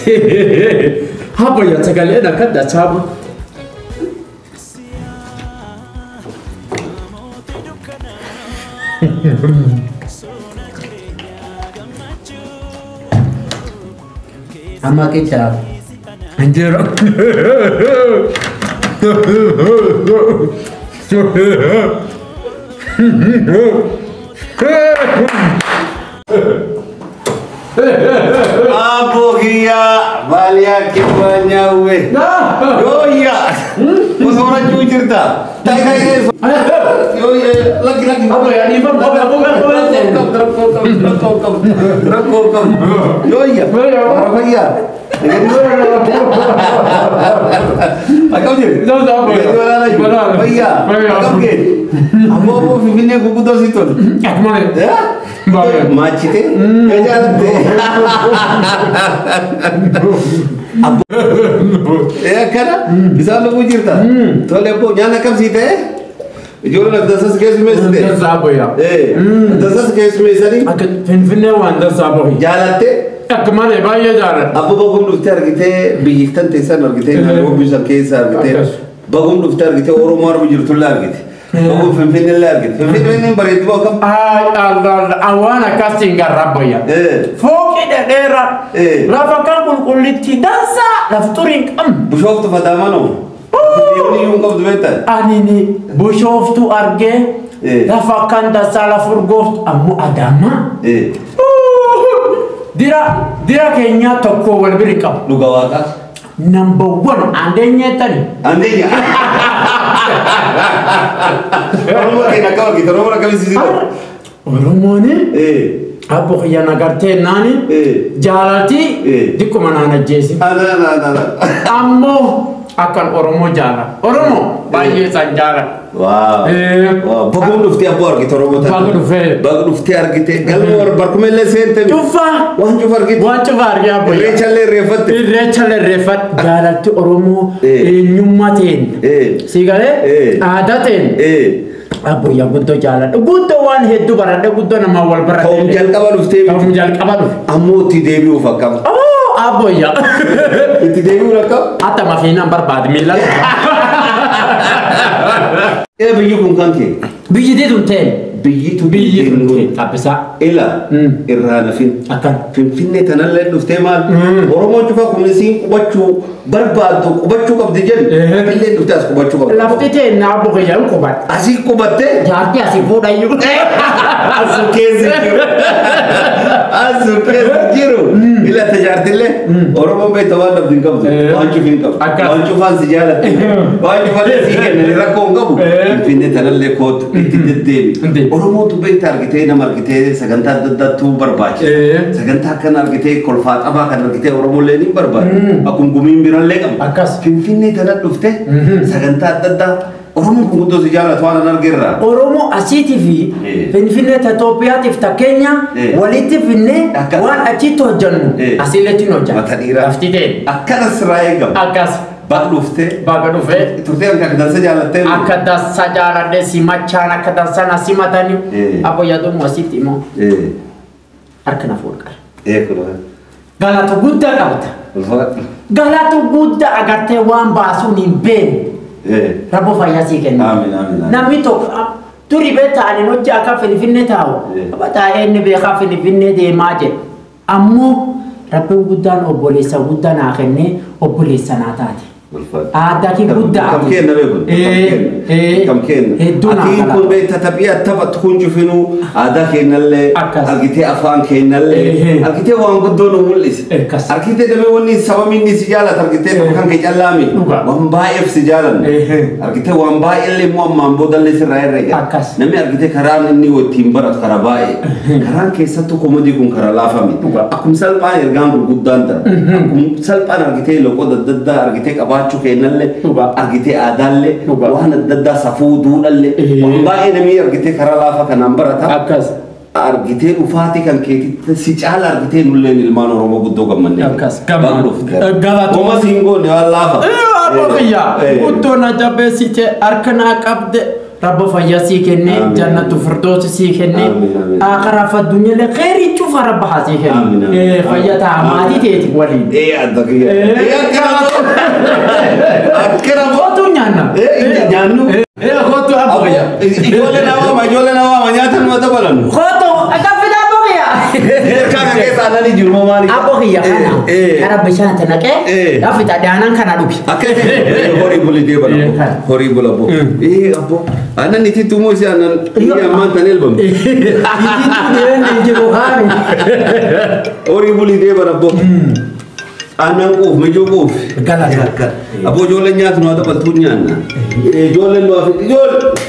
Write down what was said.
Apa ya sekali nak dah cabu. Ama kecap. Anjir. Abu Gia Balia Kibanya we. Yo iya. Orang cuy cerita. Tai. Yo iya lagi. Apa ya ni pun apa. Rekam. Yo iya. Apa iya? Akam je. Apa iya? Akam ke? Apa fifine kuku dos itu? Mana? Ya? Macite? Kajalan deh. Ya karena bisa lu cerita. Tole po nyana kam sih teh? Jual nak dasar kes mes deh. Dasar apa ya? Dasar kes mes tadi. Akan fin wan dasar apa? Jalan teh. Kemana bahaya jalan? Apa bagum duftar kita bijitan tesan or kita nalo bisa kesar kita. Bagum duftar kita orang mar bujurtular kita. Bagum fin lar kita. Fin bari itu kam. Allah awana casting garabo ya. Foki daerah. Rafa kan kulit dansa lafturing Bushof tu fadamano. Ini yung kau duetan. Ani Bushof tu arge. Rafa kan dansa lafurgof amu adama. Dira kayaknya toko berbirikam. Lu gawaka? Number 1 andenya tadi. Andenya. Orang kena kau kita orang kami sisi. Orang mana? Apa yang nagarte nani? Jalati. Di mana anak Jesse? Ada. Ammo akan Oromo jalan. Oromo banyak sanjara. Wow. Bagum dufti abor kita Oromo tadi. Bagum dufti ar kita. Kalau orang berkumel sente. Cufa. Wan cufar kita. Wan cufar ya boy. Rechale refat jalati Oromo nyumatin. Sigale? Adatin. Abu ya gunto jalan. Gunto wan hedu barada gunto nama wal barada. Kaum jal kawan dufti. Kaum jal kawan. Amu ti dewi ufakam. Abu ya. Ti dewi urakam. Ata mafina barbad milal. Biji pun kan ke? Biji dia tunten. Biji tu Abisa. Ela. Irrana fin. Akan. Fin ne tanal le dufte mal. Oromo cufa kumisi kubachu barbado kubachu kab dijen. Pille dufte as kubachu kab. Laftete na abu ya kubat. Asi kubatte. Jati asi buda yu. Asu kezi kiro. Ila tajartille. Oromo be tawal labdin kab. Wanchu fin kab. Wanchu fan sijala. Wanchu fan sigen rakko kab. Fin ne tanal le kot itidde. Oromo tu be targete na margete saganta dadda tu barbaach. Saganta kan argete kolfat aba kan argete Oromo le nim barbaach. Akum gumin biran le kam. Akas. Fin ne tanal dufte. Saganta dadda Oromo kudo sijala tuana nargerra. Oromo asiti fi finne tatopiatif ta Kenya waliti finne wan achito jannu asiletino jan. Matadira. Laftete. Akana sraegam. Akas. Bagdufte. Bagdufte. Turte ang dansa jala te. Akada sajara de simachana akada sana simatani. Apo yadu masiti mo. Arkana furkar. Kulo. Galatu gudda kabta. Galatu gudda agate wan basu nimben. Rabo fayasi kenna. Amin. Namito turi beta ani nojja ka finne tawo. Abata enne be ka finne de maje. Ammo rabbi guddan obolesa guddan akenne obolesa natati. Ada ki gudda. Kam kenna be kun. Kam kenna. Ati kun be tatabiya tabat kunju finu ada kennalle agite afan kennalle agite wan guddono mulis. Agite de me woni sabamin ni sijala targite kan ke jallami. Wan baif sijalan. Agite wan baile mo mambo dalle siraire. Nami agite karan ni wotim barat karabai. Karan ke satu komodi kun karala fami. Akum salpa irgam guddan ta. Akum salpa agite loko dadda agite bacu kenalle argite adalle wana dadda safudu dalle wambae nami argite karala fa kan ambarata akas argite ufati kan keti sicala argite nulle nilmano romo guddo gammanne akas gamano galato masingo ne wallafa apoya guddo na jabe sice arkana qabde رب فياسي كني جنة فردوس سي كني آخر فالدنيا لخير تشوف رب حاسي كني فياتا عمادي تيتي ولي عندك أكرم خطو نانا نانو خطو أبويا جولنا وما نياتن ما تبلن خطو أكفي أبويا كاكا كيس أنا لي جرم ماري أبويا كنا كنا بيشان تناك لا في تدانا كنا لوبي أكيد horrible dia bang horrible abu abu أنا نتي تومو سي أنا إيه أمان تنيل بام horrible dia bang abu أنا كوف مجوكوف كلا أبو جولن ياتنو هذا بتونيان جولن لو في جول